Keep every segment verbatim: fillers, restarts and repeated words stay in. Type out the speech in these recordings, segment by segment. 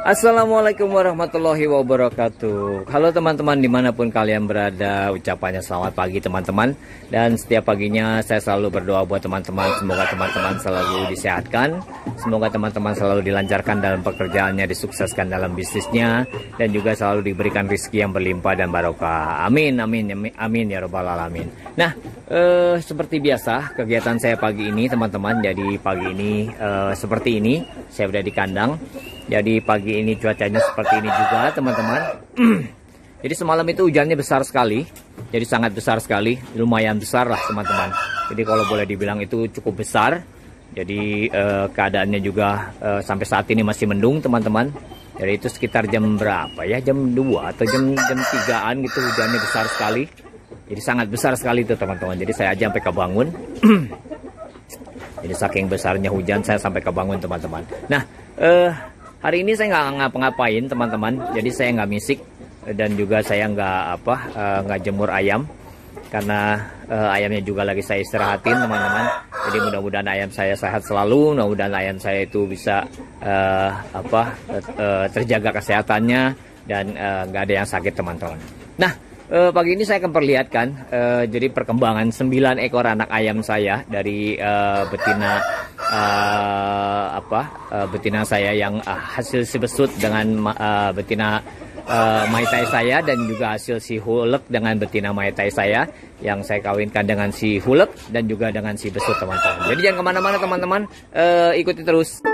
Assalamualaikum warahmatullahi wabarakatuh. Halo teman-teman dimanapun kalian berada, ucapannya selamat pagi teman-teman. Dan setiap paginya saya selalu berdoa buat teman-teman, semoga teman-teman selalu disehatkan, semoga teman-teman selalu dilancarkan dalam pekerjaannya, disukseskan dalam bisnisnya, dan juga selalu diberikan rezeki yang berlimpah dan barokah. Amin, amin, amin, amin ya robbal alamin. Nah, eh, seperti biasa kegiatan saya pagi ini teman-teman. Jadi pagi ini eh, seperti ini, saya udah di kandang. Jadi pagi ini cuacanya seperti ini juga teman-teman. Jadi semalam itu hujannya besar sekali. Jadi sangat besar sekali, lumayan besar lah teman-teman. Jadi kalau boleh dibilang itu cukup besar. Jadi eh, keadaannya juga eh, sampai saat ini masih mendung teman-teman. Jadi itu sekitar jam berapa ya, jam dua atau jam jam tigaan gitu, hujannya besar sekali. Jadi sangat besar sekali itu teman-teman. Jadi saya aja sampai kebangun. Jadi saking besarnya hujan saya sampai kebangun teman-teman. Nah, eh hari ini saya nggak ngapa-ngapain teman-teman, jadi saya nggak misik dan juga saya nggak apa nggak uh, jemur ayam karena uh, ayamnya juga lagi saya istirahatin teman-teman. Jadi mudah-mudahan ayam saya sehat selalu, mudah-mudahan ayam saya itu bisa uh, apa uh, terjaga kesehatannya dan nggak uh, ada yang sakit teman-teman. Nah, uh, pagi ini saya akan perlihatkan uh, jadi perkembangan sembilan ekor anak ayam saya dari uh, betina. Uh, apa uh, betina saya yang uh, hasil si besut dengan uh, betina uh, maitai saya, dan juga hasil si hulek dengan betina maitai saya yang saya kawinkan dengan si hulek dan juga dengan si besut teman-teman. Jadi jangan kemana-mana teman-teman, uh, ikuti terus.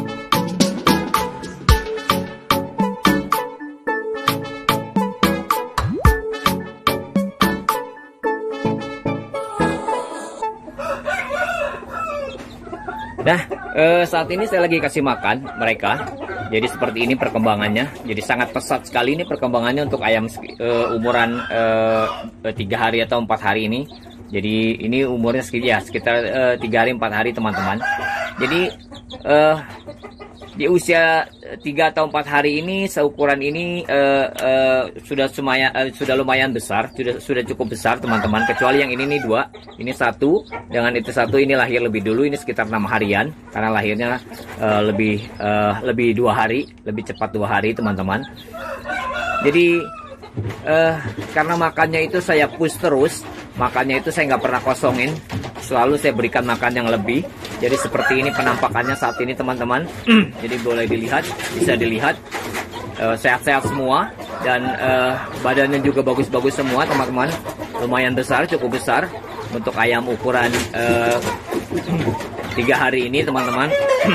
Nah, eh, saat ini saya lagi kasih makan mereka. Jadi seperti ini perkembangannya. Jadi sangat pesat sekali ini perkembangannya untuk ayam eh, umuran tiga eh, hari atau empat hari ini. Jadi ini umurnya sekitar, ya, sekitar tiga hari empat hari teman-teman. Jadi eh, di usia tiga atau empat hari ini, seukuran ini uh, uh, sudah lumayan uh, sudah lumayan besar, sudah sudah cukup besar teman-teman. Kecuali yang ini nih dua, ini satu, dengan itu satu ini lahir lebih dulu, ini sekitar enam harian karena lahirnya uh, lebih uh, lebih dua hari, lebih cepat dua hari teman-teman. Jadi uh, karena makannya itu saya push terus, makannya itu saya nggak pernah kosongin, selalu saya berikan makan yang lebih. Jadi seperti ini penampakannya saat ini teman-teman. Jadi boleh dilihat, bisa dilihat sehat-sehat uh, semua, dan uh, badannya juga bagus-bagus semua teman-teman. Lumayan besar, cukup besar untuk ayam ukuran uh, tiga hari ini teman-teman.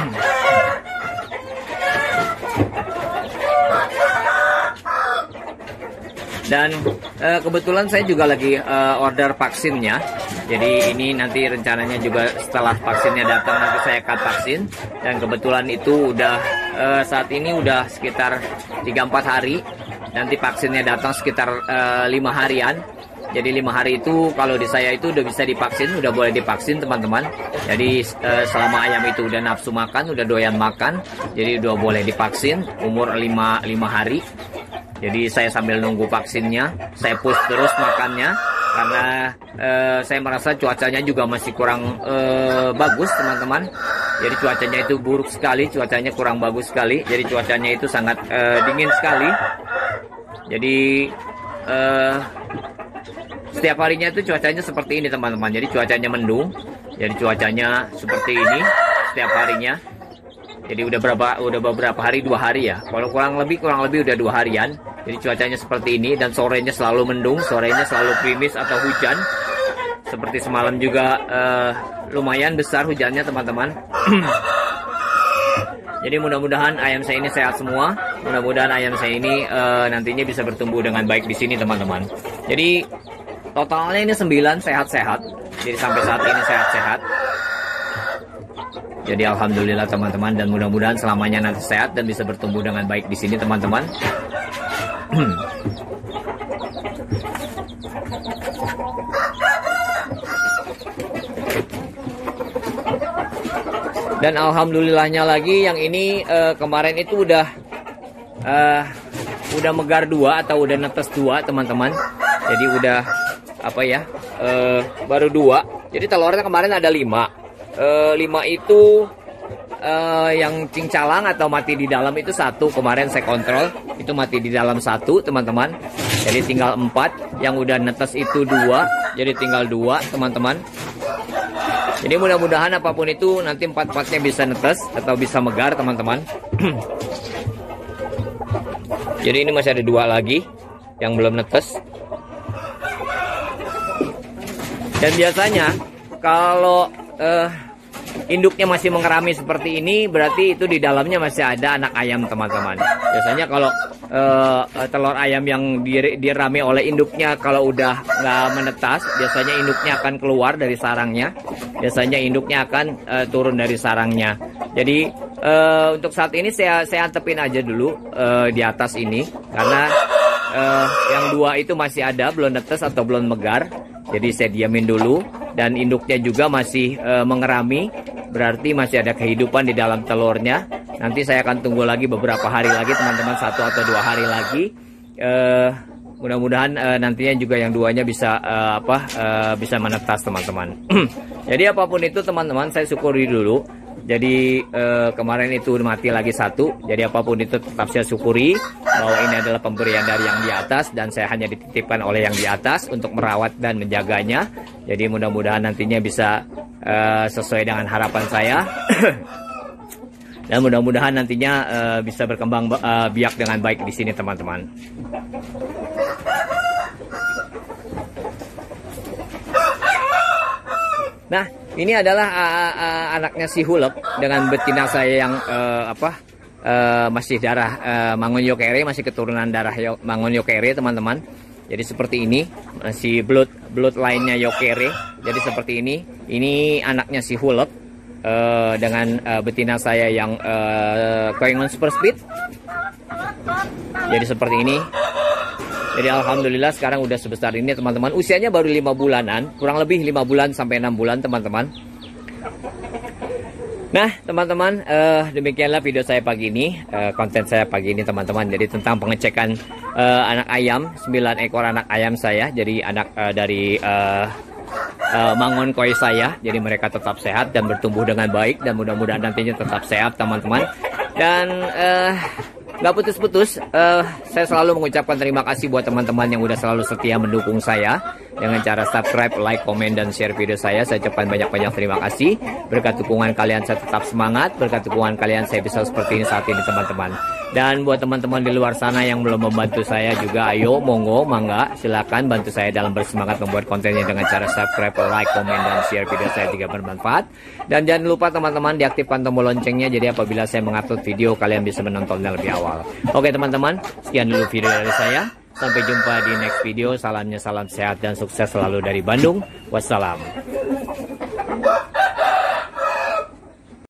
Dan uh, kebetulan saya juga lagi uh, order vaksinnya. Jadi ini nanti rencananya juga setelah vaksinnya datang nanti saya akan vaksin. Dan kebetulan itu udah uh, saat ini udah sekitar tiga sampai empat hari. Nanti vaksinnya datang sekitar uh, lima harian. Jadi lima hari itu kalau di saya itu udah bisa divaksin, udah boleh divaksin teman-teman. Jadi uh, selama ayam itu udah nafsu makan, udah doyan makan, jadi udah boleh divaksin umur lima hari. Jadi saya sambil nunggu vaksinnya, saya push terus makannya karena eh, saya merasa cuacanya juga masih kurang eh, bagus teman-teman. Jadi cuacanya itu buruk sekali, cuacanya kurang bagus sekali. Jadi cuacanya itu sangat eh, dingin sekali. Jadi eh, setiap harinya itu cuacanya seperti ini teman-teman. Jadi cuacanya mendung. Jadi cuacanya seperti ini setiap harinya. Jadi udah berapa udah beberapa hari, dua hari ya. Kalau kurang lebih kurang lebih udah dua harian. Jadi cuacanya seperti ini, dan sorenya selalu mendung, sorenya selalu gerimis atau hujan. Seperti semalam juga uh, lumayan besar hujannya teman-teman. Jadi mudah-mudahan ayam saya ini sehat semua. Mudah-mudahan ayam saya ini uh, nantinya bisa bertumbuh dengan baik di sini teman-teman. Jadi totalnya ini sembilan sehat-sehat. Jadi sampai saat ini sehat-sehat. Jadi alhamdulillah teman-teman, dan mudah-mudahan selamanya nanti sehat dan bisa bertumbuh dengan baik di sini teman-teman. Dan alhamdulillahnya lagi yang ini uh, kemarin itu udah uh, udah megar dua atau udah netes dua teman-teman. Jadi udah apa ya uh, baru dua. Jadi telurnya kemarin ada lima. Uh, lima itu uh, yang cincang atau mati di dalam itu satu. Kemarin saya kontrol itu mati di dalam satu, teman-teman. Jadi tinggal empat. Yang udah netes itu dua. Jadi tinggal dua, teman-teman. Jadi mudah-mudahan apapun itu nanti empat-empatnya bisa netes atau bisa megar, teman-teman. Jadi ini masih ada dua lagi yang belum netes. Dan biasanya kalau uh, induknya masih mengerami seperti ini, berarti itu di dalamnya masih ada anak ayam, teman-teman. Biasanya kalau uh, telur ayam yang dirami oleh induknya kalau udah nggak menetas, biasanya induknya akan keluar dari sarangnya. Biasanya induknya akan uh, turun dari sarangnya. Jadi uh, untuk saat ini saya saya antepin aja dulu uh, di atas ini, karena uh, yang dua itu masih ada, belum netes atau belum megar. Jadi saya diamin dulu, dan induknya juga masih e, mengerami, berarti masih ada kehidupan di dalam telurnya. Nanti saya akan tunggu lagi beberapa hari lagi, teman-teman, satu atau dua hari lagi. E, mudah-mudahan e, nantinya juga yang duanya bisa e, apa e, bisa menetas, teman-teman. Jadi apapun itu, teman-teman, saya syukuri dulu. Jadi eh, kemarin itu mati lagi satu. Jadi apapun itu tetap saya syukuri bahwa ini adalah pemberian dari yang di atas, dan saya hanya dititipkan oleh yang di atas untuk merawat dan menjaganya. Jadi mudah-mudahan nantinya bisa eh, sesuai dengan harapan saya. Dan mudah-mudahan nantinya uh, bisa berkembang uh, biak dengan baik di sini, teman-teman. Nah, ini adalah uh, uh, anaknya si Hulek dengan betina saya yang uh, apa uh, masih darah uh, Mangun Yokere, masih keturunan darah Yo, Mangun Yokere, teman-teman. Jadi seperti ini, masih blood blood lainnya Yokere. Jadi seperti ini. Ini anaknya si Hulek. Uh, dengan uh, betina saya yang uh, Koingon Super Speed. Jadi seperti ini. Jadi alhamdulillah sekarang udah sebesar ini, teman-teman. Usianya baru lima bulanan, kurang lebih lima bulan sampai enam bulan, teman-teman. Nah, teman-teman, uh, demikianlah video saya pagi ini, uh, konten saya pagi ini, teman-teman. Jadi tentang pengecekan uh, anak ayam, sembilan ekor anak ayam saya. Jadi anak uh, dari uh, Uh, Mangun koi saya, jadi mereka tetap sehat dan bertumbuh dengan baik, dan mudah-mudahan nantinya tetap sehat, teman-teman. Dan uh, nggak putus-putus, uh, saya selalu mengucapkan terima kasih buat teman-teman yang udah selalu setia mendukung saya dengan cara subscribe, like, komen, dan share video saya. Saya ucapkan banyak-banyak terima kasih. Berkat dukungan kalian saya tetap semangat, berkat dukungan kalian saya bisa seperti ini saat ini, teman-teman. Dan buat teman-teman di luar sana yang belum membantu saya juga, ayo monggo, mangga, silakan bantu saya dalam bersemangat membuat kontennya dengan cara subscribe, like, komen, dan share video saya jika bermanfaat. Dan jangan lupa, teman-teman, diaktifkan tombol loncengnya, jadi apabila saya mengupload video kalian bisa menontonnya lebih awal. Oke, teman-teman, sekian dulu video dari saya. Sampai jumpa di next video. Salamnya salam sehat dan sukses selalu dari Bandung. Wassalam.